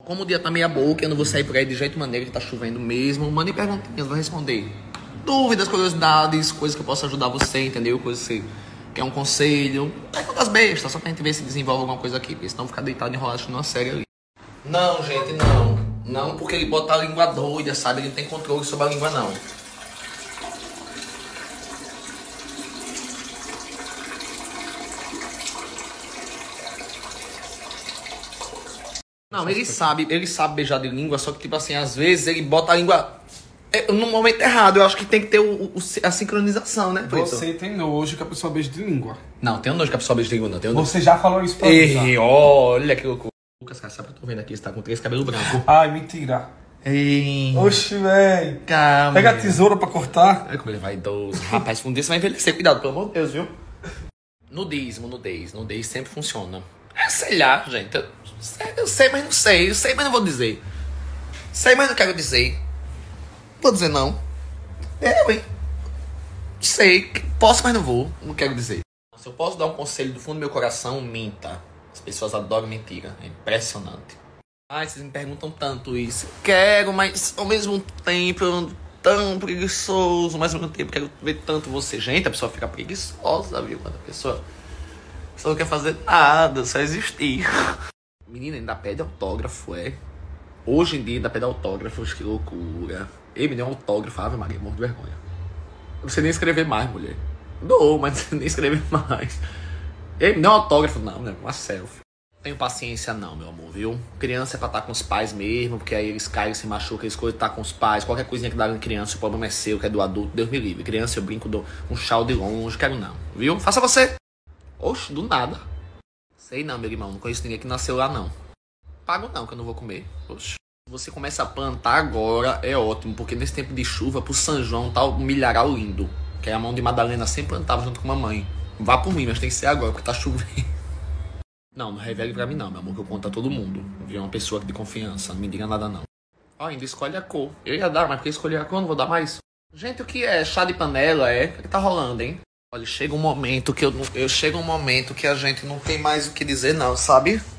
Como o dia tá meia boca, eu não vou sair por aí de jeito maneira, que tá chovendo mesmo. Mande perguntinhas, vou responder. Dúvidas, curiosidades, coisas que eu possa ajudar você, entendeu? Coisas que você quer um conselho. Perguntas bestas, só pra gente ver se desenvolve alguma coisa aqui, porque senão ficar deitado enrolado assistindo uma série ali. Não, gente, não. Não porque ele bota a língua doida, sabe? Ele não tem controle sobre a língua, não. Não, ele sabe beijar de língua, só que, tipo assim, às vezes ele bota a língua no momento errado. Eu acho que tem que ter a sincronização, né? Você tem nojo que a pessoa beija de língua. Não, tem nojo que a pessoa beija de língua, não. Tem Você já falou isso pra mim, já. Olha que loucura. Lucas, cara, sabe o que eu tô vendo aqui? Você tá com 3 cabelos brancos. Ai, mentira. Ei. Oxi, véi. Calma. Pega a tesoura pra cortar. Olha como ele vai idoso. Rapaz, um dia você vai envelhecer. Cuidado, pelo amor de Deus, viu? Nudez sempre funciona. Sei lá, gente. Eu sei, mas não sei. Eu sei, mas não vou dizer. Sei, mas não quero dizer. Vou dizer não. Hein? Sei. Posso, mas não vou. Não quero dizer. Se eu posso dar um conselho do fundo do meu coração, minta. As pessoas adoram mentira. É impressionante. Ai, vocês me perguntam tanto isso. Quero, mas ao mesmo tempo eu ando tão preguiçoso. Mas ao mesmo tempo quero ver tanto você. Gente, a pessoa fica preguiçosa, viu? Quando a pessoa não quer fazer nada, só existir. Menina, ainda pede autógrafo, é? Hoje em dia ainda pede autógrafos, que loucura. Ei, me deu um autógrafo, Ave Maria, morro de vergonha. Não sei nem escrever mais, mulher. Dou, mas não sei nem escrever mais. Ei, me deu um autógrafo, não, né? Uma selfie. Tenho paciência não, meu amor, viu? Criança é pra estar com os pais mesmo, porque aí eles caem, se machucam, eles coisas tá com os pais. Qualquer coisinha que dá em criança, o problema é seu, que é do adulto, Deus me livre. Criança eu brinco, dou um chau de longe, quero não, viu? Faça você. Oxe, do nada. Sei não, meu irmão, não conheço ninguém que nasceu lá, não. Pago não, que eu não vou comer. Oxe. Se você começa a plantar agora, é ótimo, porque nesse tempo de chuva, pro São João, tá o milharal lindo. Que a mão de Madalena sempre plantava junto com a mamãe. Vá por mim, mas tem que ser agora, porque tá chovendo. Não revele pra mim não, meu amor, que eu conto a todo mundo. Vi uma pessoa de confiança, não me diga nada não. Ó, ainda escolhe a cor. Eu ia dar, mas porque escolhi a cor, eu não vou dar mais. Gente, o que é? Chá de panela, é? O que tá rolando, hein? Olha, chega um momento que a gente não tem mais o que dizer não, sabe?